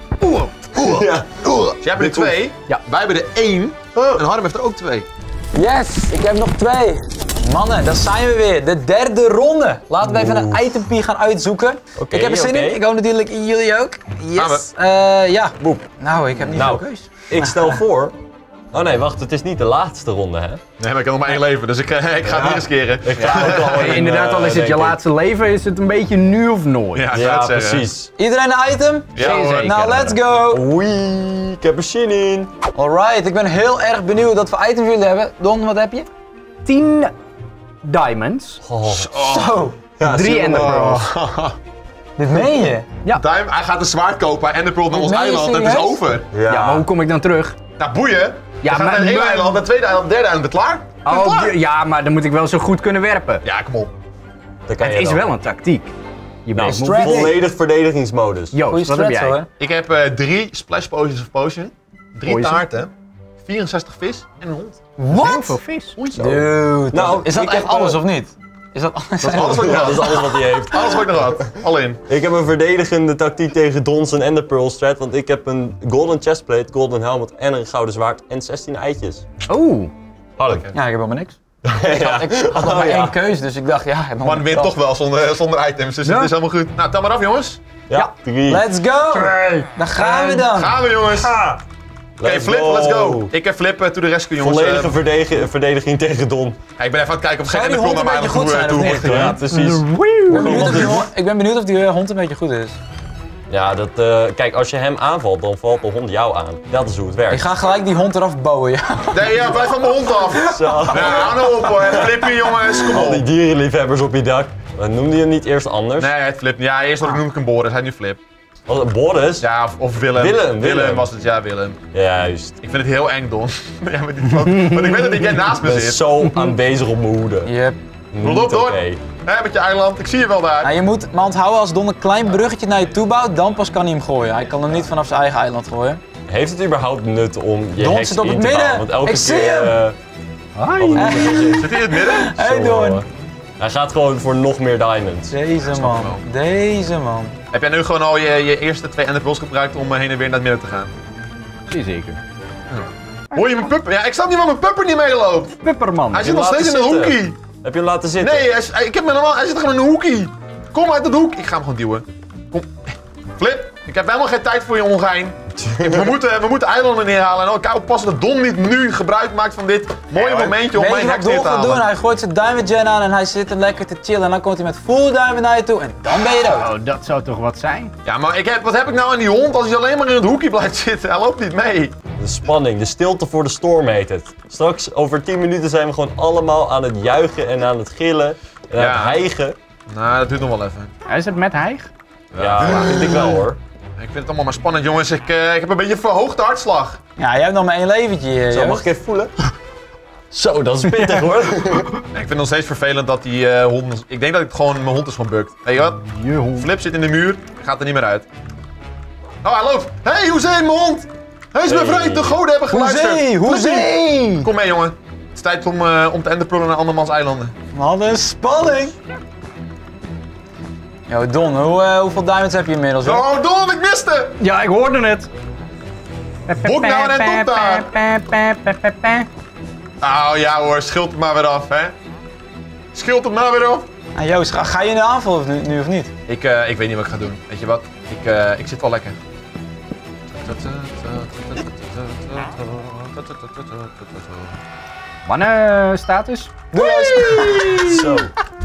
Ja.
Dus jij hebt er 2.
Ja.
Wij hebben er 1. En Harm heeft er ook 2.
Yes, ik heb nog 2. Mannen, daar zijn we weer. De derde ronde. Laten we even een itempie gaan uitzoeken.
Oké,
Ik heb er zin
oké.
in. Ik hoop natuurlijk in jullie ook. Yes. Ja.
Boep.
Nou, ik heb niet
Nou,
veel keus.
Ik stel voor... Oh nee, wacht, het is niet de laatste ronde, hè?
Nee, maar ik heb nog maar 1 leven, dus ik ga het niet riskeren.
Ik ga ook al in,
Inderdaad, al is het je
denk ik.
laatste leven, is het een beetje nu of nooit.
Ja, ik zou
Ja,
het zeggen.
precies.
Iedereen een item?
Ja, hoor.
Zeker.
Nou, let's go.
Oei, ik heb er zin in.
Alright, ik ben heel erg benieuwd wat voor items jullie hebben. Don, wat heb je?
10 diamonds,
Zo.
Ja,
3
zie je
ender
wel.
pearls.
Dit meen je?
Duim, hij gaat een zwaard kopen en de pearl naar ons
Meen je
eiland en het is
serieus?
over.
Ja, maar hoe kom ik dan terug?
Nou, boeien.
Ja,
we gaan
maar-
naar het ene
maar-
eiland, het tweede eiland, het derde eiland, ben je klaar? Ben je klaar?
Ja, maar dan moet ik wel zo goed kunnen werpen.
Ja, kom op.
Dat kan
Het
je
is
dan.
wel een tactiek. Je
Nou,
bent
strategy.
volledig verdedigingsmodus.
Goeie
Joost, wat heb
strats
jij?
hoor.
Ik heb 3 splash potions of potion, 3
Poison.
taarten, 64 vis en een hond.
Heel
Wat?
veel vis.
Dude.
Nou,
is dat
ik
echt
heb,
alles of niet? Is dat alles?
Dat is alles wat ik
Ja,
nog
dat is
had.
alles wat hij heeft.
Alles wat ik nog had. Al in.
Ik heb een verdedigende tactiek tegen Dons en Ender Pearl strat, want ik heb een golden chestplate, golden helmet en een gouden zwaard en 16 eitjes.
Oeh.
Harlijk.
Ja, ik heb helemaal niks.
Ja.
Ik had nog maar 1 keus, dus ik dacht, ja. Dan
Man wint toch wel zonder items, dus
Ja.
het is helemaal goed. Nou, tel maar af jongens.
Ja, 3.
Let's go! Daar gaan we dan.
Gaan we jongens. Oké, Flip, let's go. Ik heb Flip to the rescue jongens.
Volledige verdediging tegen Don.
Ik ben even aan het kijken of
Zou
geen
die
Ender Pearl naar
hond
mij
een beetje goed zijn, of niet?
Ja, precies.
Ik ben benieuwd of die hond een beetje goed is.
Ja, kijk, als je hem aanvalt, dan valt de hond jou aan. Dat is hoe het werkt.
Ik ga gelijk die hond eraf bouwen, ja.
Nee, ja, blijf van mijn hond af.
Zo.
Ja, hou nou op hoor. Flippie jongens, kom
Al die
op.
dierenliefhebbers op je dak. Noemde je hem niet eerst anders?
Nee, het Flip. Ja, eerst noem ik hem Boris, hij is nu Flip.
Was het Boris?
Ja, of Willem.
Willem.
Was het, ja, Willem.
Juist.
Ik vind het heel eng, Don. Ja, met die foto. Want ik weet dat jij naast me
Ik ben
zit.
zo aanwezig op mijn hoede.
Yep.
Rol op,
Niet
door.
oké.
Hè, met je eiland, ik zie je wel daar.
Nou, je moet maar onthouden, als Don een klein bruggetje naar je toe bouwt, dan pas kan hij hem gooien. Hij kan hem niet vanaf zijn eigen eiland gooien.
Heeft het überhaupt nut om je
Don
heks
zit op
in
het
te
midden.
bouwen? Want elke
Ik zie
keer,
hem.
Zit hij in het midden?
Hey
zo,
Don.
hij gaat gewoon voor nog meer diamonds.
Deze man.
wel.
Deze man.
Heb jij nu gewoon al je eerste 2 Ender Pearls gebruikt om heen en weer naar het midden te gaan?
Zeker.
Hoor je mijn pupper? Ja, ik snap niet waar mijn pupper niet meeloopt.
Pupperman.
Hij zit nog
laten
steeds in een
zitten.
hoekie.
Heb je hem laten zitten?
Nee, ik heb me normaal, hij zit gewoon in een hoekie. Kom uit het hoek. Ik ga hem gewoon duwen. Kom. Flip, ik heb helemaal geen tijd voor je ongein. We moeten eilanden neerhalen. En ook oppassen dat Don niet nu gebruik maakt van dit mooie momentje om
Weet
mijn
je wat
heks neer
Don
te
gaat doen?
halen.
Hij gooit zijn diamond gen aan en hij zit er lekker te chillen. En dan komt hij met full diamond naar je toe en dan ben je dood.
Oh, dat zou toch wat zijn?
Ja, maar wat heb ik nou aan die hond als hij alleen maar in het hoekje blijft zitten? Hij loopt niet mee.
De spanning, de stilte voor de storm heet het. Straks, over 10 minuten zijn we gewoon allemaal aan het juichen en aan het gillen en aan
Ja.
het hijgen.
Nou, dat duurt nog wel even.
Is het met hijg?
Ja, dat vind ik wel hoor.
Ik vind het allemaal maar spannend, jongens. Ik heb een beetje verhoogde hartslag.
Ja, jij hebt nog maar 1 leventje.
Zo,
Joost.
mag ik even voelen? Zo, dat is pittig hoor.
Ik vind het nog steeds vervelend dat die hond... Ik denk dat ik gewoon... Mijn hond is gewoon bukt. Weet je wat?
Je hond.
Flip zit in de muur. Gaat er niet meer uit. Oh, hij loopt. Hé, hey, hoezee, mijn hond. Hij is bevrijd. De goden hebben geluisterd.
Hoezee, hoezee!
Kom mee, jongen. Het is tijd om te enderprullen naar andermans eilanden.
Wat een spanning! Yo, Don, hoeveel diamonds heb je inmiddels? Hoor?
Oh, Don, ik miste.
Ja, ik hoorde het.
Bok nou en top daar. Oh ja hoor, schild het maar weer af, hè. Schild het maar weer af.
Ah, Joost, ga je in de aanval nu of niet?
Ik weet niet wat ik ga doen. Weet je wat? Ik zit wel lekker.
Wanneer status?
Zo.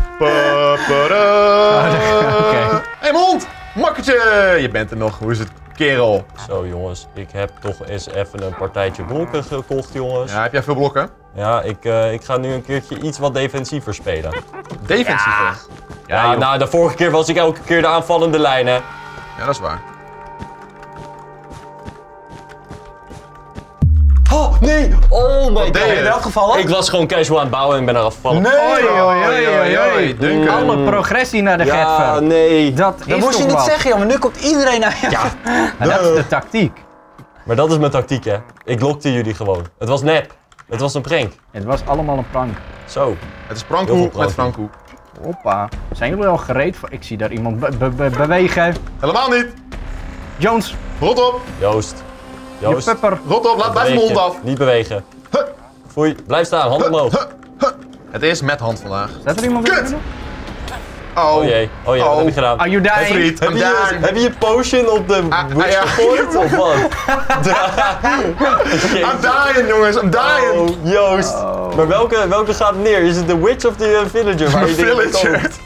Oké.
Hé, mijn hond! Makkertje! Je bent er nog. Hoe is het, kerel?
Zo jongens, ik heb toch eens even een partijtje blokken gekocht jongens.
Ja, heb jij veel blokken?
Ja, ik ga nu een keertje iets wat defensiever spelen.
Defensiever.
Ja, nou de vorige keer was ik elke keer de aanvallende lijn hè.
Ja, dat is waar.
Oh, nee! Oh my god.
deed je?
Ben je eraf gevallen?
Ik was gewoon casual aan het bouwen en ben eraf gevallen.
Oei, Duncan.
Alle progressie naar de
Ja,
Getver.
nee.
Dat
Dat
is
moest je
toch
niet
wat.
zeggen, joh, maar nu komt iedereen naar je.
Ja,
En dat is de tactiek.
maar dat is mijn tactiek, hè. Ik lokte jullie gewoon. Het was nep. Het was een prank.
Het was allemaal een prank.
Zo.
Het is
Heel
Frankoe
veel
met Frankoe.
Hoppa. Zijn jullie al gereed voor? Ik zie daar iemand bewegen.
Helemaal niet.
Jones,
Rot op.
Joost.
je
Joost.
pupper.
Rot op. Laat blijf mijn
beweeg
hond
je.
af.
Niet bewegen.
Huh.
Foei. Blijf staan. Hand omhoog.
Het is met hand vandaag.
Staat er iemand
Kut!
in?
Oh jee. Oh jee, wat heb je gedaan?
Are you
Hey
dying?
vriend,
Heb
I'm
je,
down.
heb je je potion op de witch
ja.
gegooid of wat?
I'm dying, jongens. I'm dying.
Oh, Joost. Maar welke gaat neer? Is het de witch of de villager? Waar je dingen
Villager.
koopt?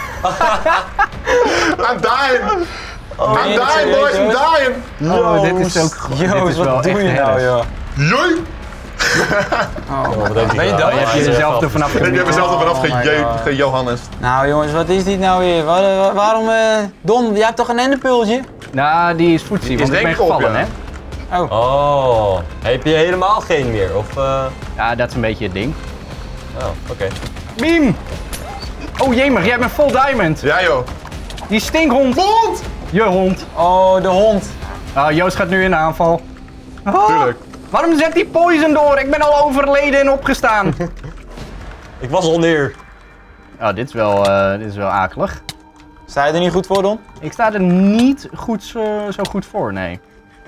I'm dying. I'm
meen je dat
dying, boys. I'm
serieus?
dying.
Oh, dit is ook goed. Dit
Joost,
is wel
wat doe
echt
je nou,
herres.
joh?
Jee.
Wat heb
Ben je
gedaan?
dood?
Je hebt
hij is
jezelf
echt
er vanaf
Ik heb mezelf er vanaf
Oh my God.
gejohannes.
Nou jongens, wat is dit nou weer? Waarom, Don, jij hebt toch een enderpultje?
Nou, die is voetzie, want ik ben
denk ik op,
gevallen,
ja.
hè?
Oh, heb je helemaal geen meer? Of,
Ja, dat is een beetje het ding.
oh, oké.
Beam! Oh jemig, jij bent vol diamond.
Ja, joh.
Die stinkhond.
Hond!
Je hond.
Oh, de hond.
Oh, Joost gaat nu in de aanval. Oh,
Tuurlijk.
waarom zet die poison door? Ik ben al overleden en opgestaan.
Ik was al neer.
Oh, dit is wel akelig.
Sta je er niet goed voor, Don?
Ik sta er niet goed, zo goed voor, nee.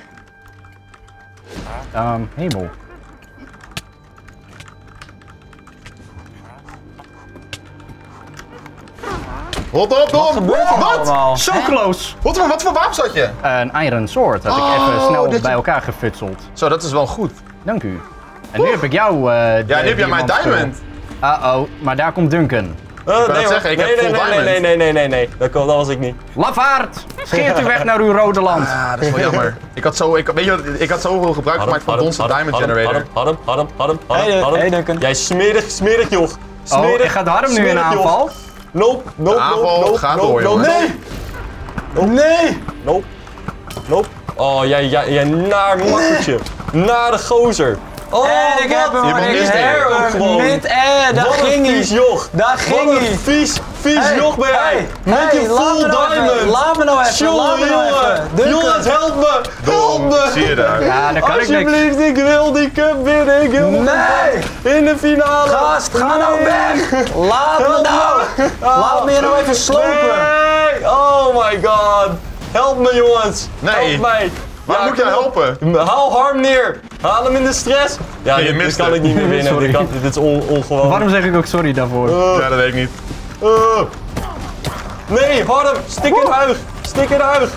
Hemel.
Rot op, Don.
Wat gebeurt er
Wat?
allemaal?
Zo close.
Wat voor wapen had je?
Een iron sword had ik
Oh,
even snel
dat je-
bij elkaar gefutseld.
Zo, dat is wel goed.
Dank u. En nu heb ik jou.
Ja, nu heb jij mijn diamond.
Uh-oh, maar daar komt Duncan.
Nee,
zeggen, ik
nee,
heb
nee,
full
nee,
diamond.
nee. Dat was ik niet.
Lafaard! Scheert u weg naar uw rode land.
Ah, dat is wel jammer. Ik had zoveel gebruik gemaakt van Don's Diamond Generator.
Hey, Duncan.
Jij smerig joch.
Oh,
Smerig,
ik ga Harm nu in
smerig joch.
aanval.
Nope.
De aanval gaat door, jongens.
Nee!
Nope. Oh, jij naar makkertje. Naar de gozer. Oh,
En ik heb hem,
Je mag
ik
niet
heb
steken.
hem.
Gewoon.
Mid-air, daar
Wat een
ging
vies
hij.
joch.
Daar ging
Wat een
hij.
vies
Hey,
joch ben jij. Met
hey,
je
laat
full
me nou even,
diamond.
laat me nou even, laat me nou even. Duncan.
Jongens, help me. Help me.
Zie je daar?
Ja, daar kan ik niks.
Alsjeblieft, ik wil die cup winnen. Ik wil
Nee!
in de finale.
Gast, ga nou weg! Laat me
Help
nou!
me.
Laat me je nou even slopen!
Nee. Oh my god. Help me, jongens.
Nee.
Help mij.
Waar moet jij helpen?
Haal Harm neer. Haal hem in de stress. Ja,
Nee, je
dit
mist
kan
het.
ik niet meer winnen.
Sorry.
Dit is ongewoon.
Waarom zeg ik ook sorry daarvoor?
Ja, dat weet ik niet.
Nee, Harm. Stik in de huig. Stik in de huig.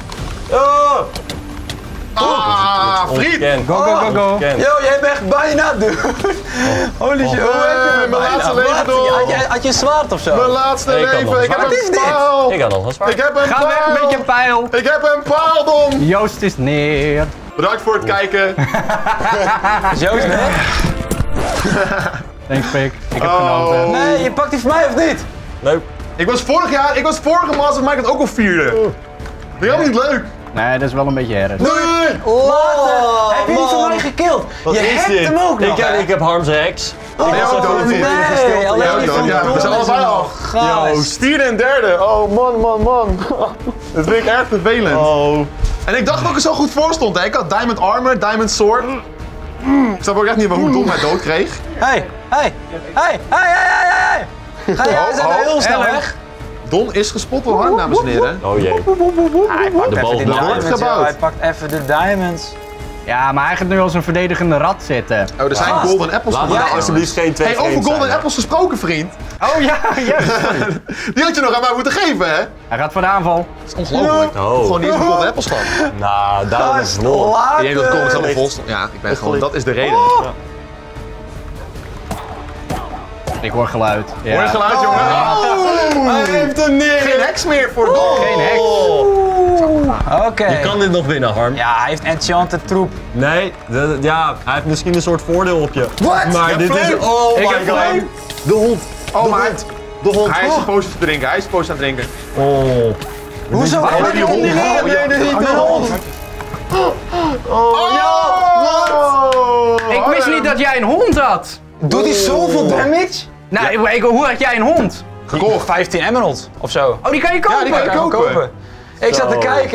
Ah, vriend!
Ontkend.
Go, go, go, go.
Ontkend.
Yo, jij bent echt bijna, dude. Holy shit, hoe heb je me
mijn laatste leven,
Wat?
Don.
Had je een zwaard of zo?
Mijn laatste
Nee, ik had nog
leven. Ik heb
zwaar.
Wat is
een
dit?
paal.
Ik had nog een zwaar.
Ik heb een
Ga weg met je
paal.
pijl.
Ik heb een paal, Don.
Joost is neer.
Bedankt voor het kijken.
Is Joost weg?
Thanks, Pik. Ik heb
Oh.
genoten.
Nee, je pakt die van mij of niet?
Leuk.
Ik was vorige Master Mike ook al vierde. Vind je helemaal niet leuk?
Nee, dat is wel een beetje herres.
Nee!
Later! Heb je die van mij gekild?
Wat
Je
is
hebt
dit?
hem ook nog, hè?
Ik heb Harm's Rex.
Nee, ook dood.
Nee, alleen
Ja,
die
dood,
van
ja.
Don
We zijn
is
allebei al.
nog gaas.
Vierde en derde. Oh man. Dat vind ik erg vervelend.
Oh.
En ik dacht dat ik er zo goed voor stond. Hè. Ik had Diamond Armor, Diamond Sword. Ik snap ook echt niet hoe Don mij dood kreeg.
Hey! Ga jij
Oh,
zijn
oh,
heel snel
Ellen.
weg?
Don is gespot door Harm, dames en heren.
Oh jee.
Hij pakt
De
even
boog
die
wordt
diamonds,
gebouwd.
joh. Hij pakt even de diamonds.
Ja, maar hij gaat nu als een verdedigende rat zitten.
Oh, er zijn
Gast.
golden apples
Laat me
vandaag,
nou alsjeblieft geen twee
Hey, over
frames
golden
zijn,
apples gesproken, vriend.
Oh ja, yes.
Die had je nog aan mij moeten geven, hè?
Hij gaat voor de aanval.
Dat is ongelooflijk.
Oh.
Gewoon niet eens een golden apples gehad.
Nou, daarom is het
Gast,
verloren.
later!
Ik denk dat het gewoon helemaal vol stond. Ja, ik ben gewoon, dat is de reden.
Ik hoor geluid. Ja.
Hoor je geluid, jongen?
Hij heeft hem neer.
Geen heks meer voor Don.
Geen heks.
Oké.
Je kan dit nog winnen, Harm.
Ja, hij heeft enchanted troep.
Nee, ja, hij heeft misschien een soort voordeel op je.
What?
Maar
Je
dit
hebt
is...
flame.
Oh
Ik
my
heb
god.
flame.
De hond.
Oh, maar
De hond.
hij is een potion te drinken. Hij is een potion aan het drinken.
Oh.
Hoezo?
Oh, die hond.
Nee,
Oh,
niet de hond.
Oh,
Oh,
Ik mis dat jij een hond had.
Doet hij zoveel damage?
Nou, hoe had jij een hond?
Gekocht. 15 emeralds of zo.
Oh, die kan je kopen.
Ja, die kan je
Kan ik
kopen.
Ik zat te kijken.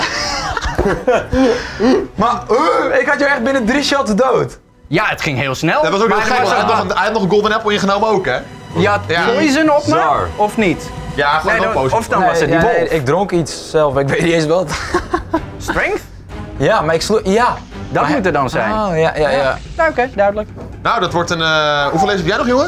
Maar ik had jou echt binnen 3 shots dood.
Ja, het ging heel snel.
Dat was ook heel
Maar
gek, want hij had nog een golden apple ingenomen ook, hè?
Je had
Ja.
poison op me,
Bizar.
of niet?
Ja, gewoon
Nee,
een potion.
of dan was het die wolf.
ik dronk iets zelf, ik weet niet eens wat.
Strength?
Ja, maar ik sloeg. Ja.
Dat
Maar-
moet er dan zijn.
Oh, ja.
Nou, oké, duidelijk.
Nou, dat wordt een... hoeveel lezers heb jij nog, jongen?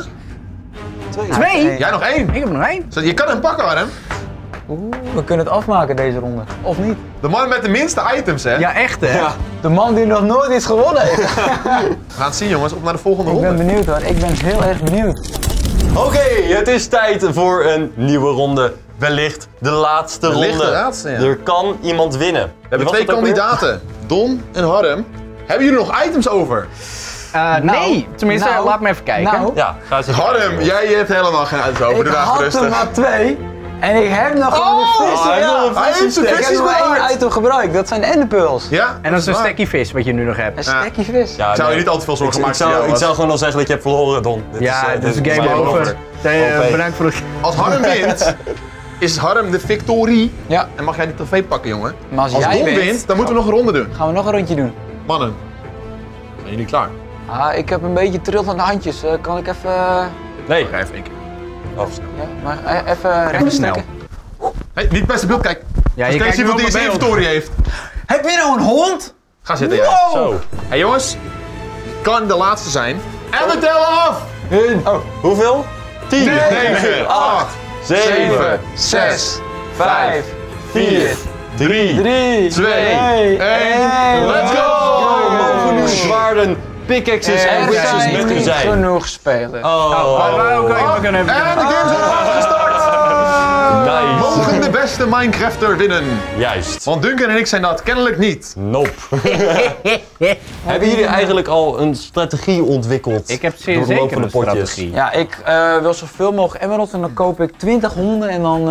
2?
Jij nog 1.
Ik heb er nog 1.
Je kan hem pakken, Arm.
We kunnen het afmaken deze ronde. Of niet?
De man met de minste items, hè?
Ja, echt hè?
Ja.
De man die nog nooit iets gewonnen heeft.
We gaan het zien, jongens. Op naar de volgende
Ik ben
ronde.
benieuwd hoor, ik ben heel erg benieuwd.
Oké, het is tijd voor een nieuwe ronde. Wellicht de laatste
Wellicht
ronde.
de laatste, ja.
Er kan iemand winnen.
We hebben 2 kandidaten. Don en Harm. Hebben jullie nog items over?
Nee, tenminste, laat me even kijken.
Nou,
Ja, ga eens even
Harm,
kijken.
jij hebt helemaal geen items over.
ik
Doe daar
had er
rustig.
maar 2. En ik heb nog gewoon een vis.
hij heeft nog een
Hij
vis
heeft
steek.
ik heb
Vis
nog maar
bewaard.
1 item gebruikt, dat zijn de enderpearls.
Ja?
En dat is een
waar.
stekkie vis wat je nu nog
Een
hebt.
stekkie vis.
Ja,
Ik zou je
nee.
niet al te veel zorgen maken voor jou.
Ik zou gewoon al zeggen dat je hebt verloren, Don. Dit
Ja,
dit
dit is game over.
OP.
Bedankt voor het...
Als Harm wint, is Harm de victorie.
Ja,
En mag jij die trofee pakken, jongen.
maar als
Als
jij
Don
wint,
wint, dan moeten we nog een ronde doen.
gaan we nog een rondje doen.
Mannen, zijn jullie klaar?
Ah, ik heb een beetje trillende handjes. Kan ik even...
Nee.
Ga even één keer.
Oh.
Ja, maar even recht
snel.
stekken.
Hey, niet het beste beeld, kijk.
Ja,
Kijk eens iemand die een
beeld.
inventory heeft.
Heb je nou een hond?
Ga zitten, jij.
Zo.
Hey jongens, kan de laatste zijn. En we tellen af!
Oh, hoeveel? 10,
9, 8,
7,
6, 5,
4, 3,
3,
2, 1. Let's go!
Mogen nu zwaarden, pickaxes en
Er
witches
zijn
met u
niet
zijn.
genoeg spelers.
Oh,
we kunnen even...
En de games zijn gestart!
nice.
Mogen de beste Minecrafter winnen?
Juist.
Want Duncan en ik zijn dat kennelijk niet.
Nope. Hebben jullie eigenlijk al een strategie ontwikkeld?
Ik heb zeer
door de loop
zeker
van de
een
potjes?
strategie.
Ja, ik wil zoveel mogelijk emeralds en dan koop ik 20 honden en dan...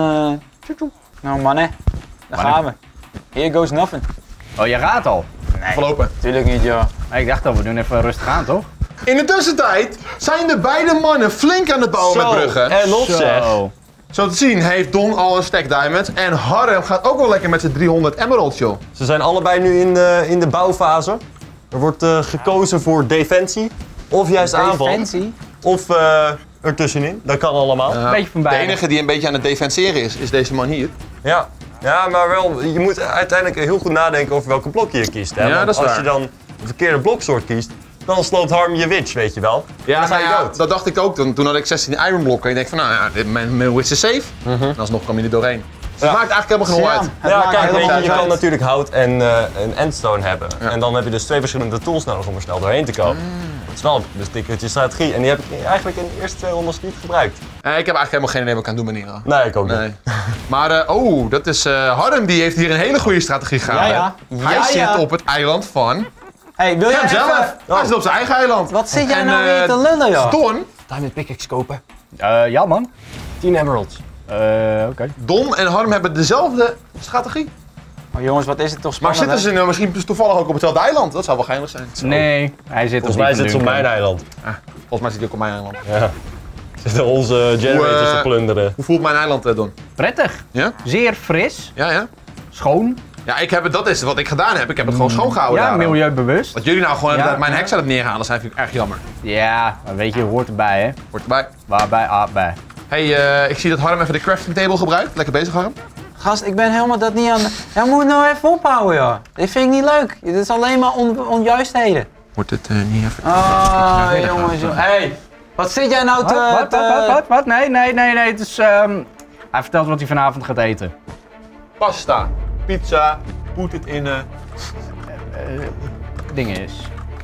Nou mannen, daar gaan we. Here goes nothing.
Oh, je raadt al.
Verlopen.
Tuurlijk niet, joh.
Maar ik dacht al, we doen even rustig aan, toch?
In de tussentijd zijn de beide mannen flink aan het bouwen met bruggen.
En nog zeg.
Zo te zien heeft Don al een stack diamonds en Harm gaat ook wel lekker met zijn 300 emeralds, joh.
Ze zijn allebei nu in de bouwfase. Er wordt gekozen voor defensie. Of juist aanval.
Defensie.
Of ertussenin. Dat kan allemaal.
Een beetje van
De
beide.
enige die een beetje aan het defenseren is deze man hier.
Ja. Ja, maar wel, je moet uiteindelijk heel goed nadenken over welke blok je kiest. Hè?
Ja,
Want
dat is
als
waar.
je dan de verkeerde bloksoort kiest, dan sloopt Harm je witch, weet je wel.
Ja,
dan ga je dood.
dat dacht ik ook. Toen had ik 16 iron blokken. Ik denk van, nou ja, mijn witch is safe. En alsnog kwam je er doorheen. Dus het maakt eigenlijk helemaal geen hol uit.
Het
Ja,
maakt
kijk,
heel
weet je,
veel
je
uit.
kan natuurlijk hout en endstone hebben. En dan heb je dus 2 verschillende tools nodig om er snel doorheen te komen. Dat is wel een stickertje strategie. En die heb ik eigenlijk in de eerste 2 rondes niet gebruikt.
Ik heb eigenlijk helemaal geen idee wat ik aan het doen ben hier.
Nee, ik ook niet.
Nee. Maar, dat is Harm, die heeft hier een hele goede strategie gehouden.
Ja.
Hij
Ja,
zit
ja.
op het eiland van
Hey, wil jij
hemzelf.
even...
Hij zit op zijn eigen eiland.
Wat zit jij
En,
nou weer te lullen, joh?
Don,
Diamond pickaxe kopen.
Ja, man.
10 emeralds.
Oké.
Don en Harm hebben dezelfde strategie.
Oh, jongens, wat is het toch
Maar
spannend,
zitten ze nou misschien toevallig ook op hetzelfde eiland? Dat zou wel geinig zijn.
Nee, hij zit
Volgens mij zit ze op mijn eiland.
Volgens mij zit hij ook op mijn eiland.
Ja. Zitten onze generators te plunderen.
Hoe voelt mijn eiland, Don?
Prettig.
Ja?
Zeer fris.
Ja?
Schoon.
Ja, dat is wat ik gedaan heb. Ik heb het gewoon schoongehouden.
Ja,
daar.
milieubewust.
Dat jullie nou gewoon
Ja,
inderdaad mijn
ja.
heks aan het neerhalen zijn, vind ik erg jammer.
Ja, maar weet je, hoort erbij, hè.
Hoort erbij.
Waarbij, bij.
Hey, ik zie dat Harm even de crafting table gebruikt. Lekker bezig, Harm.
Gast, ik ben helemaal dat niet aan de... Ja, moet nou even ophouden, joh. Dit vind ik niet leuk. Dit is alleen maar onjuistheden.
Wordt het niet even...
Ah, jongens, joh. Hey, wat zit jij nou te...
Wat? Nee. Het is, hij vertelt wat hij vanavond gaat eten.
Pasta, pizza, put it in...
Ding is.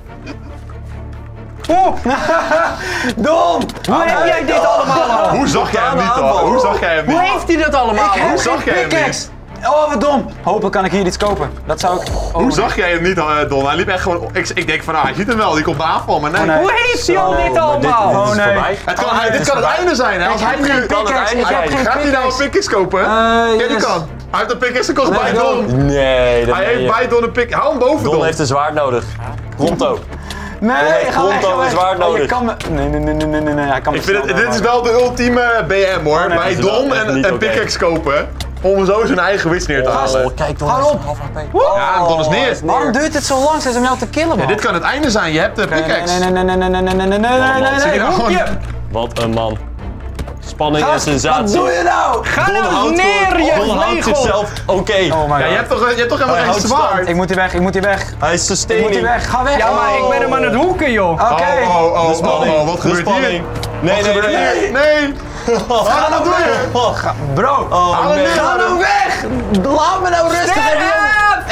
Dom!
Hoe heb jij dit allemaal al?
Hoe zag jij hem niet, hoor? Hoe zag jij hem niet?
Hoe heeft hij dat allemaal?
Ik heb
zag
geen
jij hem
pickaxe! Oh, wat dom! Hopelijk kan ik hier iets kopen. Dat zou ik... Oh,
Hoe zag jij hem niet, Don? Hij liep echt gewoon... Ik denk van, hij ziet hem wel, die komt de aanval, maar nee.
Oh, nee.
Hoe heeft hij al dit
Dit
allemaal?
is
nee.
voorbij.
Dit kan het einde zijn, hè? Als hij nu...
Kan het
pickaxe,
einde
ik heb
zijn.
geen
Gaat hij nou een
pickaxe.
pickaxe kopen? Ja, die
yes.
kan. Hij heeft een pickaxe gekocht bij
Let's go.
Don.
Nee, dat
Hij
meen
heeft
je.
bij Don een pickaxe. Hou hem boven,
Don
Don.
heeft een zwaard nodig. Pronto.
Nee,
heeft
ga weg,
Pronto
ga
een
weg.
zwaard
Oh, je
nodig.
kan me... Nee, hij kan me
Ik vind
snel
dit is
doormaken.
wel de ultieme BM hoor.
nee,
Bij
dat is
Don
wel echt niet
en
oké.
pickaxe kopen. Om zo zijn eigen wits neer te halen.
Kijk Don,
Hou
hij is
op.
half HP.
Ja, Don is neer.
Waarom duurt het zo lang sinds om jou te killen, man?
Dit kan het einde zijn, je hebt de pickaxe.
Hoekje!
Wat een man. Spanning en
Wat
sensatie.
doe je nou?
Ga
Don
nou
houdt
neer, je
Don houdt
vlegel!
zichzelf oké.
Oh my
Ja, je
god.
hebt toch helemaal
Hij
geen
houdt
zwaard?
Ik moet hier weg, ik moet hier weg.
Hij is
Ik moet hier
sustaining.
weg, ga weg.
Ja, maar ik ben hem aan het hoeken, joh.
Oké.
De spanning.
wat
De
gebeurt hier?
spanning. Nee,
Wat
nee,
gebeurt
nee.
hier? Nee! Ga nou doe je?
Bro,
Oh, nee.
ga nou weg! Laat me nou rustig even.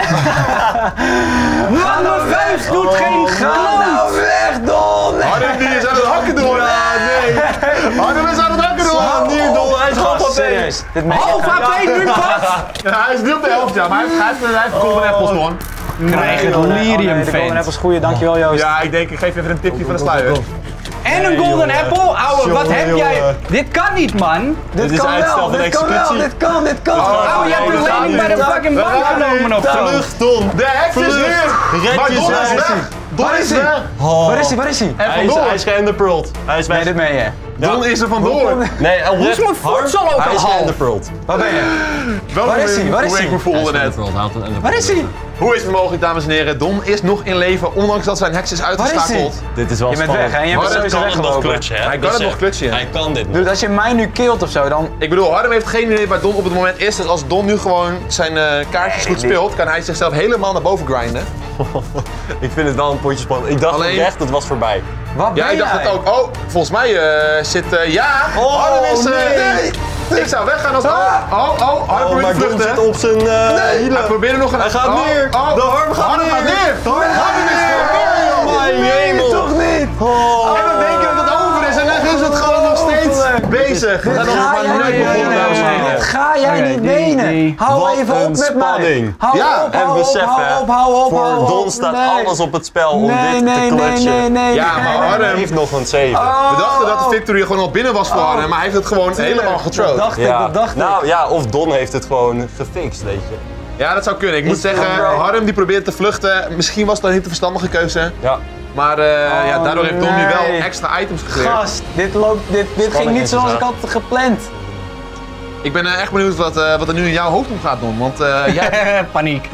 Ga nou weg, doet geen
Ga
glans!
nou weg, Don!
Harden die is aan het hakken door. Ja, nee. Harden is aan het hakken door.
Hier, Don, hij is half HP.
Serieus, dit meen
Half
ik.
HP nu pas!
Ja, hij is nu op de helft, ja, maar hij heeft golden apples man.
Krijg het
Oh nee,
lyrium,
de golden
vent.
apples goeie, dankjewel Joost.
Ja, ik denk, ik geef je even een tipje van de sluier.
En een golden apple? Ouwe, wat heb jij?
jongen.
Dit kan niet, man.
Dit is uitstel van
dit kan wel,
executie.
dit kan.
Ouwe, je hebt
nee,
een
we gaan
lening bij
niet.
de fucking bank genomen of zo.
Vlucht, Don.
De heks is
Vlucht.
hier!
Red
Maar Don is
jezelf.
weg! Don
Waar
is
is hij?
weg!
Waar is hij, waar is hij?
En
Hij is
vandoor!
geënderpearled. Hij is
Nee,
weg.
dit meen je.
Don is er vandoor!
Nee,
Hoe is mijn voedsel ook
Hij is
al half?
geënderpearled.
Waar ben je?
Welkom
Waar is hij? Waar is
hoe
hij?
ik me voelde net.
Waar is hij?
Hoe is het mogelijk, dames en heren? Don is nog in leven, ondanks dat zijn heks is uitgeschakeld.
Dit is wel
Je bent
spannend.
weg, hè? Je bent
Harden
sowieso
kan het nog
weggelopen.
klutsen, hè?
Hij kan het nog klutsen.
Hij kan dit nog.
Dude, als je mij nu killt of zo, dan...
Ik bedoel, Harden heeft geen idee waar Don op het moment is. Dus als Don nu gewoon zijn kaartjes goed speelt, kan hij zichzelf helemaal naar boven grinden.
Ik vind het wel een potje spannend. Ik dacht
Alleen-
ook echt, het was voorbij.
Wat
Ja,
ben
ik dacht
jij?
het ook. Oh, volgens mij zit... ja! Harden is...
nee.
Ik zou weggaan als... Harden probeert
maar
te
Don
vluchten.
zit op zijn hielen.
Hij probeert er nog een...
Hij gaat neer. De arm gaat
Harden
neer.
gaat neer! Harden is neer, joh!
Mijn hemel.
Toch niet?
En dan denk je dat het over is en dan is het gewoon nog steeds bezig. We zijn nog
Ga
maar
jij
net
niet
begonnen, dames en
menen.
heren.
Dit ga jij
Oké,
niet
die-
menen. Hou
Wat
even op
een
met mij.
spanning.
Hou
Ja,
op,
En
hou op,
besef
hou
hè,
op, hou op, hou
voor
op.
Don staat
Nee.
alles op het spel om
Nee,
dit
nee,
te
nee,
clutchen.
nee.
Ja, maar
Hij
Harden...
heeft nog een 7.
We dachten dat de victory gewoon al binnen was voor Harden, maar hij heeft het gewoon helemaal
Dat
getrooid.
dacht ik,
Ja.
dat dacht ik.
Nou ja, of Don heeft het gewoon gefixt, weet je.
Ja, dat zou kunnen. Ik moet zeggen,
bro.
Harden die probeert te vluchten. Misschien was dat niet de verstandige keuze.
Ja.
Maar ja, daardoor heeft Don nu wel
nee.
extra items gecreëerd.
Gast, dit ging niet zoals ik had gepland.
Ik ben echt benieuwd wat er nu in jouw hoofd omgaat, Don. Want jij...
Paniek.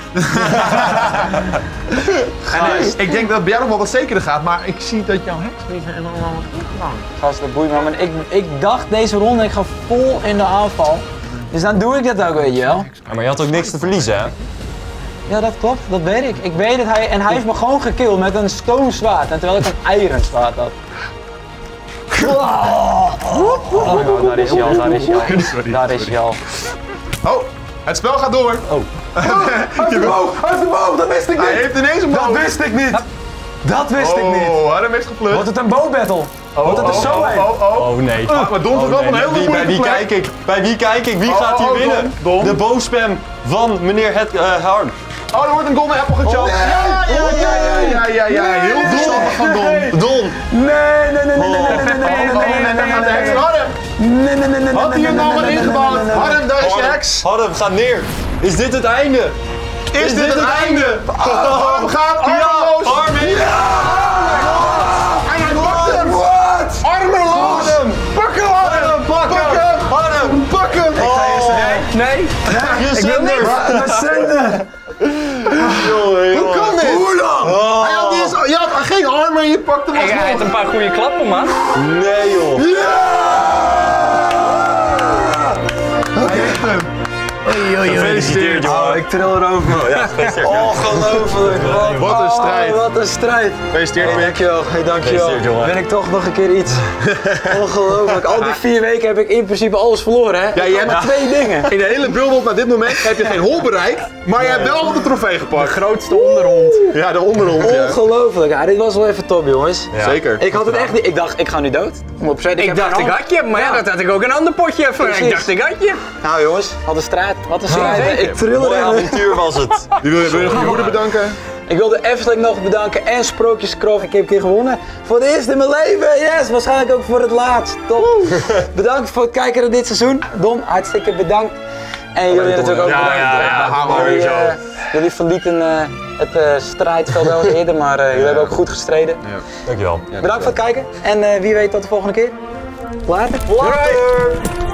ik denk dat het bij jou nog wel wat zekerder gaat, maar ik zie dat jouw heks niet helemaal goed gedaan.
Gast, dat boeit me. Maar ik dacht deze ronde, ik ga vol in de aanval. Dus dan doe ik dat ook, weet je wel.
Ja, maar je had ook niks te verliezen, hè?
Ja, dat klopt, dat weet ik. Ik weet het, hij heeft me gewoon gekilld met een stone zwaard. En terwijl ik een iron zwaard had. Oh, daar is hij al, daar is hij al.
Sorry.
Daar is hij al.
Oh, het spel gaat door.
Oh.
Uit de boog, dat wist ik
Hij heeft ineens een boog.
Dat wist ik niet. Dat wist ik niet.
Oh, Harden heeft gevlucht.
Wordt het een bow battle? Wordt het er zo heen?
Oh nee.
Maar Don zit wel op een hele
Bij
moeilijke
wie
plek.
kijk ik? Bij wie kijk ik? Wie
Oh,
gaat hier
oh,
winnen?
Don.
De boosspam van meneer Harm.
Oh, er wordt een golden apple gechopt. Ja. Heel verstandig van Don.
Don.
Nee.
En dan gaat de heks van Harden.
Nee.
Had hij hem nou maar ingebouwd? Harden, daar is je heks.
Harm, ga neer. Is dit het einde?
Is dit het einde? Harm gaat armeloos.
Harm is...
En hij pakt hem. Wat? Armeloos. Pak hem, Harden. Pak hem.
Harm.
Pak hem.
Nee.
Je zender.
Hoe kan dit? Hoe dan? Je had geen arm en je pakt hem
Hij heeft
alsnog.
een paar goede klappen, man.
Nee joh. Gefeliciteerd jongen.
Ik tril erover.
Ja, gefeliciteerd.
Ongelooflijk.
Wat een strijd.
Wat een strijd.
Gefeliciteerd, Mick.
Dankjewel. Hey, dankjewel.
Gefeliciteerd, jongen.
Ben ik toch nog een keer iets. Ongelooflijk. Al die 4 weken heb ik in principe alles verloren, hè?
Ja,
Ik
je
had
hebt-
maar 2 dingen.
In de hele build naar dit moment heb je geen hol bereikt, maar je hebt wel de trofee gepakt.
Grootste onderhond.
Ja, de onderhond, ja.
Ongelooflijk. Ja, dit was wel even top, jongens.
Ja.
Zeker.
Ik had het echt niet. Ik dacht, ik ga nu dood.
Ik dacht, ik had je, maar ja, dat had ik ook een ander potje van.
Precies.
Ik dacht, ik had je.
Nou jongens, wat een strijd. Wat een strijd.
zeker.
Ik tril
Mooi
erin.
avontuur was het.
Wil je nog je moeder bedanken?
Ik wil de Efteling nog bedanken en Sprookjeskroof. Ik heb een keer gewonnen. Voor het eerst in mijn leven. Yes, waarschijnlijk ook voor het laatst. Top. Bedankt voor het kijken naar dit seizoen. Don, hartstikke bedankt. En jullie natuurlijk ook
Ja,
bedankt.
ja, ja,
gaan we
Jullie,
weer zo.
jullie verlieten Het strijdveld wel eerder, maar jullie hebben ook goed gestreden.
Ja.
Dankjewel.
Bedankt voor het kijken en wie weet tot de volgende keer. Later.
Later!